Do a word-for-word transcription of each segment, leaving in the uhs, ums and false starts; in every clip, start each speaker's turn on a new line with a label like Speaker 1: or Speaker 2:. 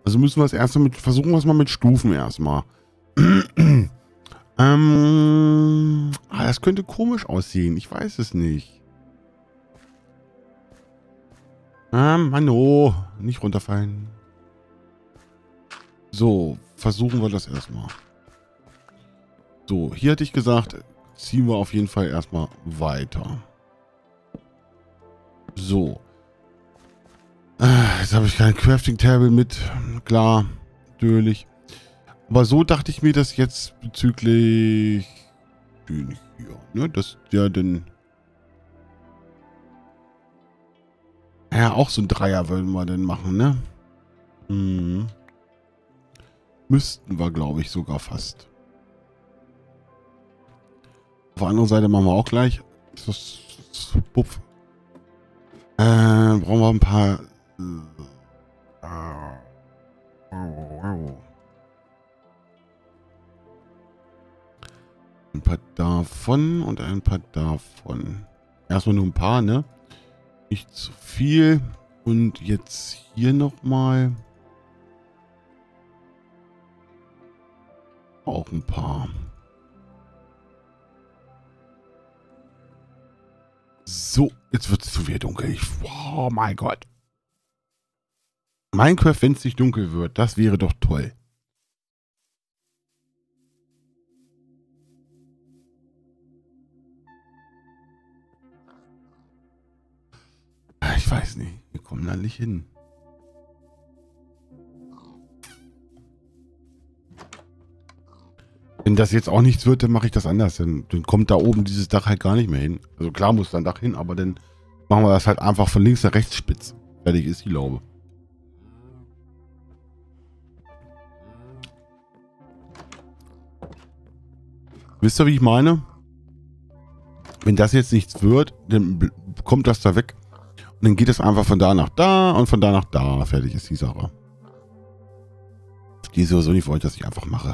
Speaker 1: Also müssen wir es erst mit, versuchen wir es mal mit Stufen erstmal. ähm, ah, das könnte komisch aussehen. Ich weiß es nicht. Ah, Mann, oh, nicht runterfallen. So, versuchen wir das erstmal. So, hier hatte ich gesagt, ziehen wir auf jeden Fall erstmal weiter. So. Jetzt habe ich kein Crafting Table mit. Klar, natürlich. Aber so dachte ich mir das jetzt bezüglich den hier, ne, dass der denn ja auch so ein Dreier würden wir denn machen, ne? Mhm. Müssten wir, glaube ich, sogar fast. Auf der anderen Seite machen wir auch gleich. Das ist Puff. Äh, brauchen wir ein paar. Ein paar davon und ein paar davon. Erstmal nur ein paar, ne? Nicht zu viel. Und jetzt hier nochmal. Auch ein paar. So, jetzt wird es zu wieder dunkel. Ich, oh mein Gott. Minecraft, wenn es nicht dunkel wird, das wäre doch toll. Ich weiß nicht, wir kommen da nicht hin. Wenn das jetzt auch nichts wird, dann mache ich das anders. Dann, dann kommt da oben dieses Dach halt gar nicht mehr hin. Also klar muss da ein Dach hin, aber dann machen wir das halt einfach von links nach rechts spitz. Fertig ist die Laube. Wisst ihr, wie ich meine? Wenn das jetzt nichts wird, dann kommt das da weg. Und dann geht es einfach von da nach da und von da nach da. Fertig ist die Sache. Die sowieso nicht wollte, dass ich einfach mache.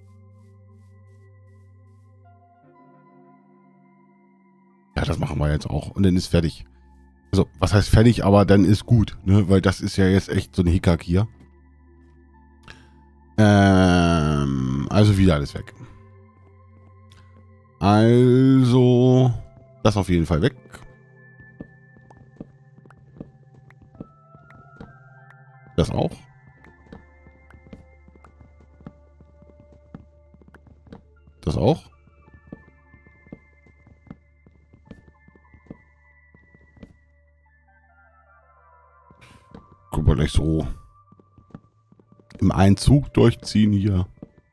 Speaker 1: Ja, das machen wir jetzt auch. Und dann ist fertig. Also, was heißt fertig, aber dann ist gut, ne? Weil das ist ja jetzt echt so ein Hickhack hier. Ähm, also wieder alles weg. Also, das auf jeden Fall weg. Das auch. Das auch. Guck mal, gleich so im Einzug durchziehen hier.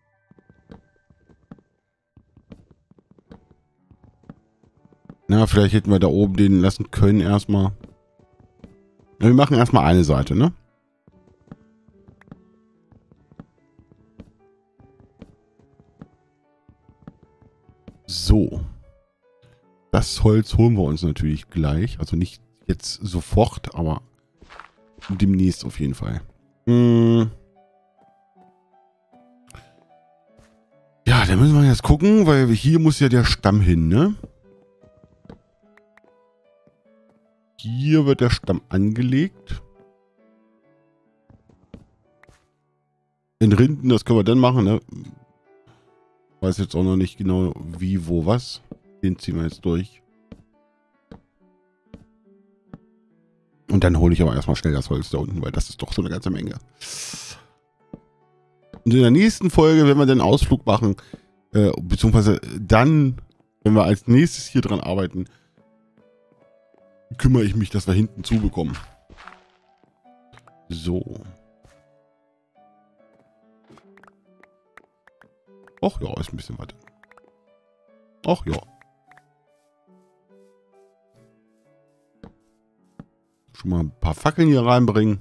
Speaker 1: Na, vielleicht hätten wir da oben den lassen können erstmal. Wir machen erstmal eine Seite, ne? So. Das Holz holen wir uns natürlich gleich. Also nicht jetzt sofort, aber demnächst auf jeden Fall. Hm. Ja, da müssen wir jetzt gucken, weil hier muss ja der Stamm hin, ne? Hier wird der Stamm angelegt. In Rinden, das können wir dann machen, ne? Weiß jetzt auch noch nicht genau wie, wo, was. Den ziehen wir jetzt durch. Und dann hole ich aber erstmal schnell das Holz da unten, weil das ist doch so eine ganze Menge. Und in der nächsten Folge, wenn wir den Ausflug machen, äh, beziehungsweise dann, wenn wir als nächstes hier dran arbeiten, kümmere ich mich, dass wir hinten zubekommen. So. Ach ja, ist ein bisschen weiter. Ach ja. Schon mal ein paar Fackeln hier reinbringen.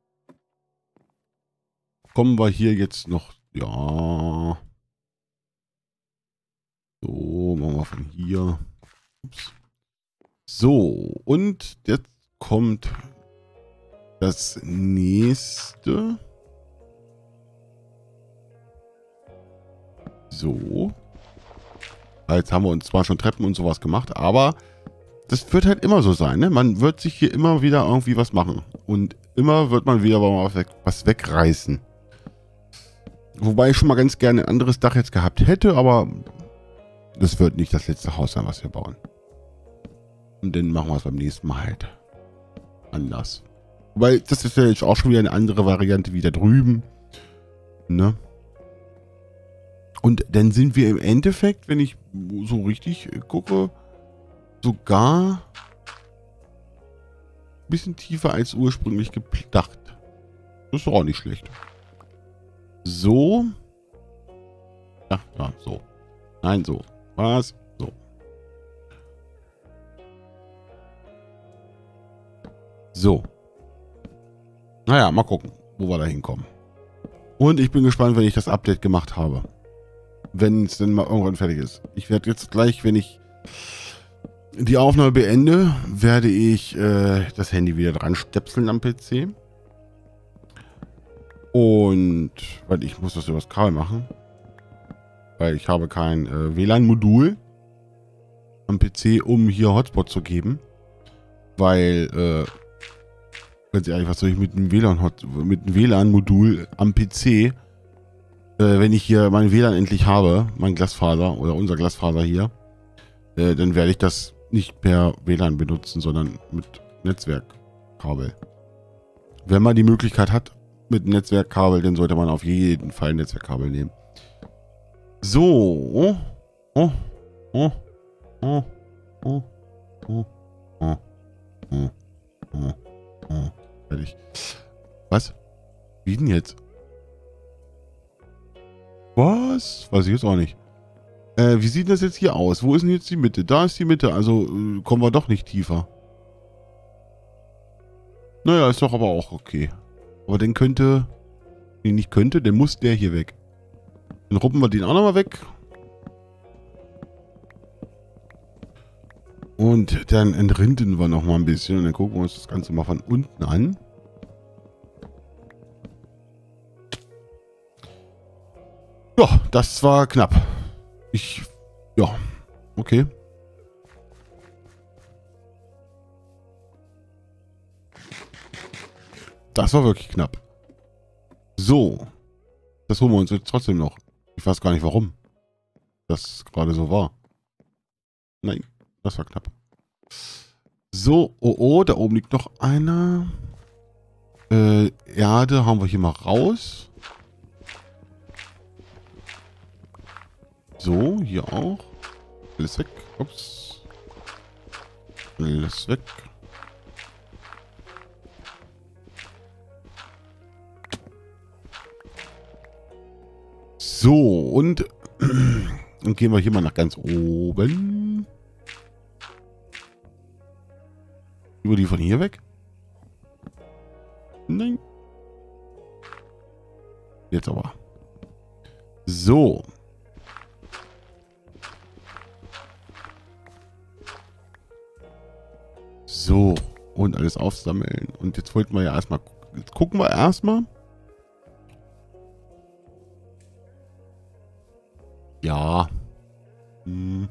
Speaker 1: Kommen wir hier jetzt noch... Ja. So, machen wir von hier. Ups. So, und jetzt kommt das nächste. So. Jetzt haben wir uns zwar schon Treppen und sowas gemacht, aber das wird halt immer so sein, ne? Man wird sich hier immer wieder irgendwie was machen. Und immer wird man wieder mal was, weg, was wegreißen. Wobei ich schon mal ganz gerne ein anderes Dach jetzt gehabt hätte, aber das wird nicht das letzte Haus sein, was wir bauen. Und dann machen wir es beim nächsten Mal halt anders. Wobei, das ist ja jetzt auch schon wieder eine andere Variante wie da drüben. Ne? Und dann sind wir im Endeffekt, wenn ich so richtig gucke, sogar ein bisschen tiefer als ursprünglich gedacht. Das ist doch auch nicht schlecht. So. Ja, ja, so. Nein, so. Was? So. So. Naja, mal gucken, wo wir da hinkommen. Und ich bin gespannt, wenn ich das Update gemacht habe. Wenn es denn mal irgendwann fertig ist. Ich werde jetzt gleich, wenn ich die Aufnahme beende, werde ich äh, das Handy wieder dran stöpseln am P C. Und, weil ich muss das über das Kabel machen. Weil ich habe kein äh, W L A N-Modul am P C, um hier Hotspot zu geben. Weil, äh, ganz ehrlich, was soll ich mit einem W L A N mit einem W L A N-Modul am P C, äh, wenn ich hier mein W L A N endlich habe, mein Glasfaser oder unser Glasfaser hier, äh, dann werde ich das nicht per W L A N benutzen, sondern mit Netzwerkkabel. Wenn man die Möglichkeit hat, mit Netzwerkkabel, dann sollte man auf jeden Fall ein Netzwerkkabel nehmen. So. Oh. Oh. Oh. Oh. Oh. Oh. Oh. Oh. Oh. Fertig. Was? Wie denn jetzt? Was? Weiß ich jetzt auch nicht. Äh, wie sieht das jetzt hier aus? Wo ist denn jetzt die Mitte? Da ist die Mitte. Also äh, kommen wir doch nicht tiefer. Naja, ist doch aber auch okay. Aber dann könnte... Nee, nicht könnte, dann muss der hier weg. Dann ruppen wir den auch nochmal weg. Und dann entrinden wir nochmal ein bisschen. Und dann gucken wir uns das Ganze mal von unten an. Ja, das war knapp. Ich... Ja, okay. Das war wirklich knapp. So. Das holen wir uns jetzt trotzdem noch. Ich weiß gar nicht, warum das gerade so war. Nein, das war knapp. So, oh oh, da oben liegt noch einer. Äh, Erde haben wir hier mal raus. So, hier auch. Alles weg. Ups. Alles weg. So, und dann gehen wir hier mal nach ganz oben. Über die von hier weg? Nein. Jetzt aber. So. So. Und alles aufsammeln. Und jetzt wollten wir ja erstmal... Jetzt gucken wir erstmal. Ja. Hm.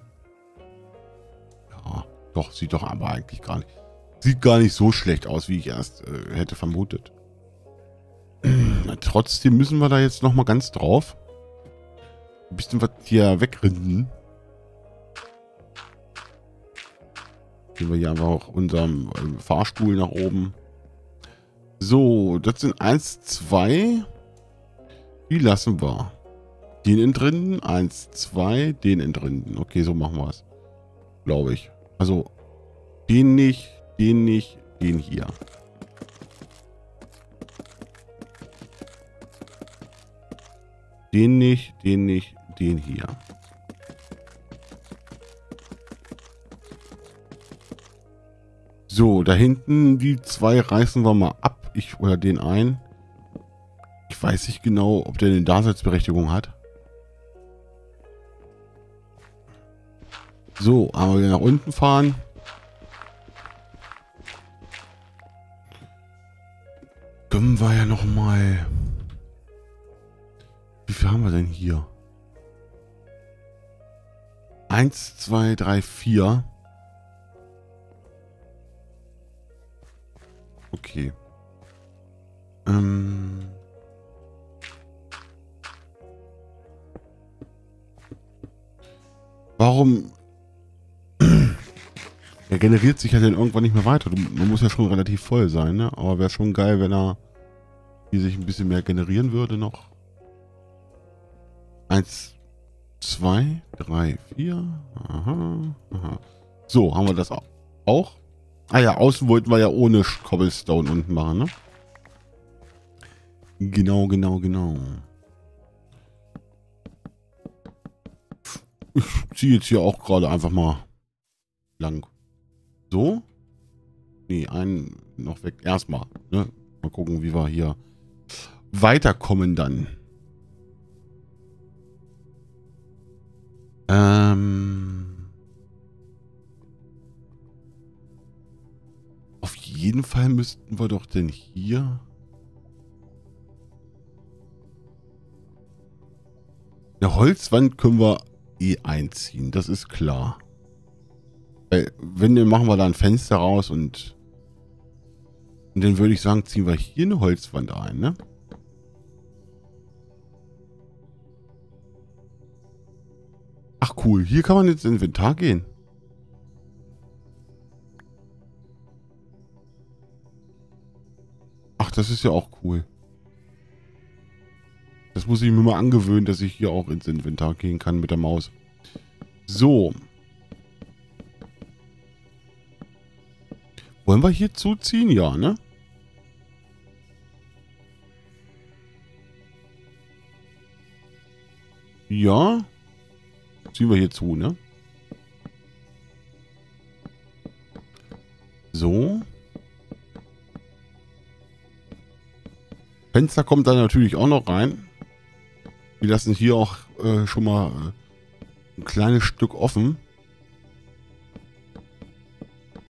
Speaker 1: Ja. Doch, sieht doch aber eigentlich gar nicht... Sieht gar nicht so schlecht aus, wie ich erst äh, hätte vermutet. Trotzdem müssen wir da jetzt noch mal ganz drauf. Ein bisschen was hier wegrinden. Gehen wir hier einfach auch unserem äh, Fahrstuhl nach oben. So, das sind eins, zwei. Die lassen wir. Den entrinden. eins, zwei. Den entrinden. Okay, so machen wir es. Glaube ich. Also, den nicht. Den nicht, den hier. Den nicht, den nicht, den hier. So, da hinten die zwei reißen wir mal ab. Ich oder den ein. Ich weiß nicht genau, ob der eine Daseinsberechtigung hat. So, einmal wieder nach unten fahren. Können wir ja noch mal. Wie viel haben wir denn hier? Eins, zwei, drei, vier. Okay. Ähm. Warum... Er generiert sich ja dann irgendwann nicht mehr weiter. Man muss ja schon relativ voll sein, ne? Aber wäre schon geil, wenn er hier sich ein bisschen mehr generieren würde noch. Eins, zwei, drei, vier. Aha, aha. So, haben wir das auch? Ah ja, außen wollten wir ja ohne Cobblestone unten machen, ne? Genau, genau, genau. Ich ziehe jetzt hier auch gerade einfach mal lang. So? Nee, einen noch weg. Erstmal, ne? Mal gucken, wie wir hier weiterkommen dann. Ähm... Auf jeden Fall müssten wir doch denn hier... Eine Holzwand können wir eh einziehen, das ist klar. Weil, wenn, dann machen wir da ein Fenster raus und, und dann würde ich sagen, ziehen wir hier eine Holzwand ein, ne? Ach cool, hier kann man jetzt ins Inventar gehen. Ach, das ist ja auch cool. Das muss ich mir mal angewöhnen, dass ich hier auch ins Inventar gehen kann mit der Maus. So. Wollen wir hier zuziehen? Ja, ne? Ja. Ziehen wir hier zu, ne? So. Fenster kommt dann natürlich auch noch rein. Wir lassen hier auch äh, schon mal äh, ein kleines Stück offen.